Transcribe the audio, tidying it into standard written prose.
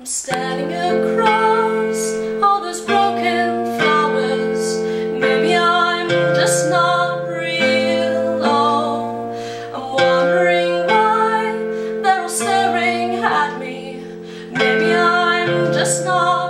I'm standing across all those broken flowers. Maybe I'm just not real. Oh, I'm wondering why they're all staring at me. Maybe I'm just not